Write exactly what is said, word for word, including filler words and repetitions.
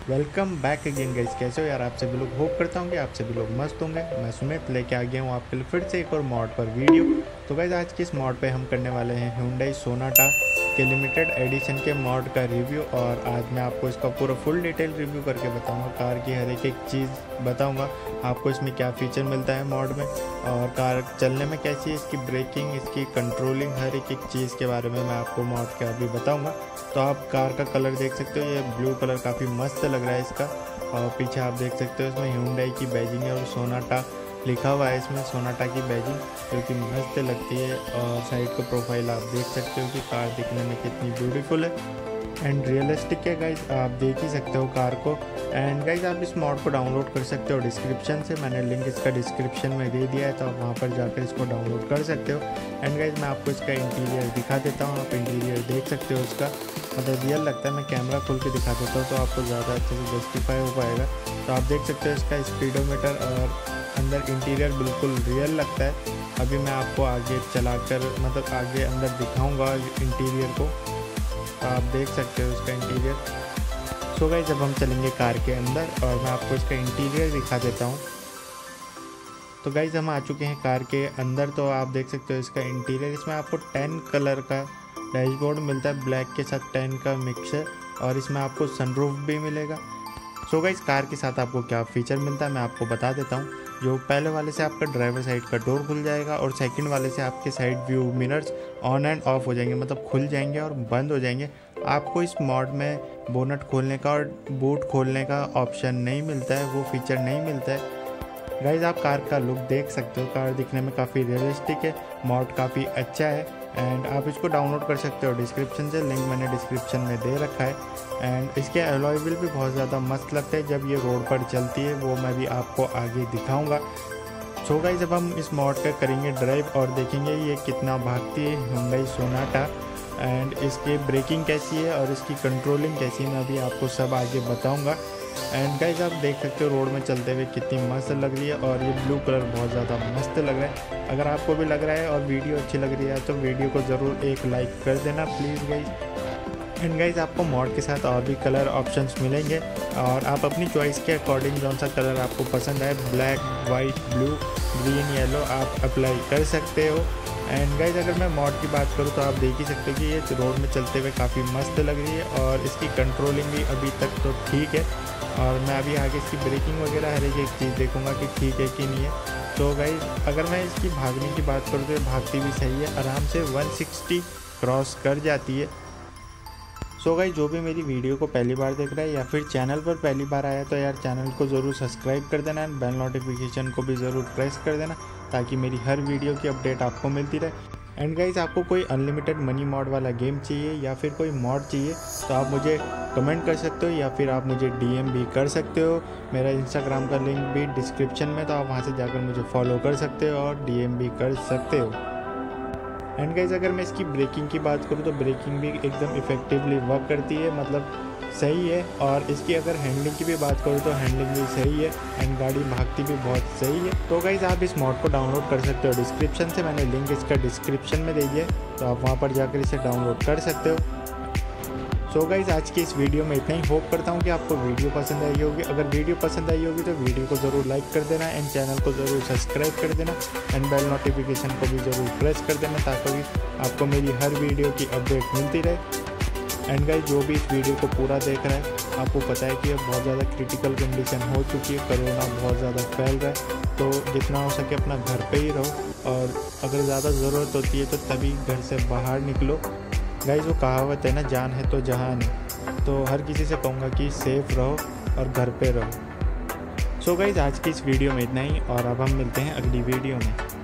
Welcome back again guys. कैसे हो यार आप सभी लोग। होप करता हूँ कि आप सभी लोग मस्त होंगे। मैं सुमित लेके आ गया हूँ आपके लिए फिर से एक और मॉड पर वीडियो। तो गाइस आज की इस मॉड पे हम करने वाले हैं Hyundai Sonata के लिमिटेड एडिशन के मॉड का रिव्यू। और आज मैं आपको इसका पूरा फुल डिटेल रिव्यू करके बताऊंगा। कार की हर एक एक चीज़ बताऊंगा आपको, इसमें क्या फ़ीचर मिलता है मॉड में और कार चलने में कैसी है, इसकी ब्रेकिंग, इसकी कंट्रोलिंग, हर एक एक चीज़ के बारे में मैं आपको मॉड के अभी बताऊंगा। तो आप कार का कलर देख सकते हो, ये ब्लू कलर काफ़ी मस्त लग रहा है इसका। और पीछे आप देख सकते हो इसमें Hyundai की बैजिंग है और सोनाटा लिखा हुआ है इसमें, सोनाटा की बैजिंग जो कि मस्त लगती है। और साइड का प्रोफाइल आप देख सकते हो कि कार दिखने में कितनी ब्यूटीफुल है एंड रियलिस्टिक है गाइज, आप देख ही सकते हो कार को। एंड गाइज आप इस मॉड को डाउनलोड कर सकते हो डिस्क्रिप्शन से, मैंने लिंक इसका डिस्क्रिप्शन में दे दिया है, तो आप वहाँ पर जाकर इसको डाउनलोड कर सकते हो। एंड गाइज मैं आपको इसका इंटीरियर दिखा देता हूँ, आप इंटीरियर देख सकते हो इसका, मतलब रियल लगता है। मैं कैमरा खोल के दिखा देता हूँ तो आपको ज़्यादा अच्छे से जस्टिफाई हो पाएगा। तो आप देख सकते हो इसका स्पीडोमीटर और अंदर इंटीरियर बिल्कुल रियल लगता है। अभी मैं आपको आगे चलाकर मतलब आगे अंदर दिखाऊंगा इंटीरियर को, तो आप देख सकते हो इसका इंटीरियर। सो गाइस जब हम चलेंगे कार के अंदर और मैं आपको इसका इंटीरियर दिखा देता हूँ। तो गाइस हम आ चुके हैं कार के अंदर, तो आप देख सकते हो इसका इंटीरियर। इसमें आपको टेन कलर का डैशबोर्ड मिलता है, ब्लैक के साथ टेन का मिक्सर, और इसमें आपको सनरूफ भी मिलेगा। सो गाइस कार के साथ आपको क्या फ़ीचर मिलता है मैं आपको बता देता हूँ। जो पहले वाले से आपका ड्राइवर साइड का डोर खुल जाएगा और सेकंड वाले से आपके side view mirrors on and off हो जाएंगे, मतलब खुल जाएंगे और बंद हो जाएंगे। आपको इस मॉड में बोनट खोलने का और बूट खोलने का ऑप्शन नहीं मिलता है, वो फीचर नहीं मिलता है। गाइज आप कार का लुक देख सकते हो, कार दिखने में काफ़ी रियलिस्टिक है, मॉड काफ़ी अच्छा है। एंड आप इसको डाउनलोड कर सकते हो डिस्क्रिप्शन से, लिंक मैंने डिस्क्रिप्शन में दे रखा है। एंड इसके अलॉय व्हील भी बहुत ज़्यादा मस्त लगते हैं जब ये रोड पर चलती है, वो मैं भी आपको आगे दिखाऊंगा। सो गाइस जब हम इस मॉड का करेंगे ड्राइव और देखेंगे ये कितना भागती है Hyundai Sonata एंड इसकी ब्रेकिंग कैसी है और इसकी कंट्रोलिंग कैसी है, मैं अभी आपको सब आगे बताऊँगा। एंड गाइज आप देख सकते हो रोड में चलते हुए कितनी मस्त लग रही है और ये ब्लू कलर बहुत ज़्यादा मस्त लग रहा है। अगर आपको भी लग रहा है और वीडियो अच्छी लग रही है तो वीडियो को ज़रूर एक लाइक कर देना प्लीज़ गाइज। एंड गाइज आपको मॉड के साथ और भी कलर ऑप्शंस मिलेंगे और आप अपनी चॉइस के अकॉर्डिंग जौन सा कलर आपको पसंद है, black, white, blue, green, yellow, आप अप्लाई कर सकते हो। एंड गाइज अगर मैं मॉड की बात करूँ तो आप देख ही सकते हो कि ये रोड में चलते हुए काफ़ी मस्त लग रही है और इसकी कंट्रोलिंग भी अभी तक तो ठीक है। और मैं अभी आगे इसकी ब्रेकिंग वगैरह हर एक एक चीज़ देखूंगा कि ठीक है कि नहीं है। तो गाइज अगर मैं इसकी भागने की बात करूँ तो ये भागती भी सही है, आराम से एक सौ साठ क्रॉस कर जाती है। सो गाइज जो भी मेरी वीडियो को पहली बार देख रहा है या फिर चैनल पर पहली बार आया तो यार चैनल को ज़रूर सब्सक्राइब कर देना एंड बेल नोटिफिकेशन को भी ज़रूर प्रेस कर देना ताकि मेरी हर वीडियो की अपडेट आपको मिलती रहे। एंड गाइज आपको कोई अनलिमिटेड मनी मॉड वाला गेम चाहिए या फिर कोई मॉड चाहिए तो आप मुझे कमेंट कर सकते हो या फिर आप मुझे डीएम भी कर सकते हो। मेरा इंस्टाग्राम का लिंक भी डिस्क्रिप्शन में, तो आप वहाँ से जाकर मुझे फॉलो कर सकते हो और डीएम भी कर सकते हो। एंड गाइज अगर मैं इसकी ब्रेकिंग की बात करूँ तो ब्रेकिंग भी एकदम इफेक्टिवली वर्क करती है, मतलब सही है। और इसकी अगर हैंडलिंग की भी बात करूँ तो हैंडलिंग भी सही है एंड गाड़ी भागती भी बहुत सही है। तो गाइज आप इस मॉड को डाउनलोड कर सकते हो डिस्क्रिप्शन से, मैंने लिंक इसका डिस्क्रिप्शन में दे दिया है, तो आप वहाँ पर जाकर इसे डाउनलोड कर सकते हो। सो गाइज आज की इस वीडियो में इतना ही। होप करता हूँ कि आपको वीडियो पसंद आई होगी। अगर वीडियो पसंद आई होगी तो वीडियो को ज़रूर लाइक कर देना एंड चैनल को ज़रूर सब्सक्राइब कर देना एंड बेल नोटिफिकेशन को भी ज़रूर प्रेस कर देना ताकि आपको मेरी हर वीडियो की अपडेट मिलती रहे। एंड गाइज जो भी इस वीडियो को पूरा देख रहा है, आपको पता है कि अब बहुत ज़्यादा क्रिटिकल कंडीशन हो चुकी है, कोरोना बहुत ज़्यादा फैल रहा है, तो जितना हो सके अपना घर पे ही रहो और अगर ज़्यादा ज़रूरत होती है तो तभी घर से बाहर निकलो। गाइज वो कहावत है ना, जान है तो जहान है, तो हर किसी से कहूँगा कि सेफ रहो और घर पे रहो। सो गाइज आज की इस वीडियो में इतना ही और अब हम मिलते हैं अगली वीडियो में।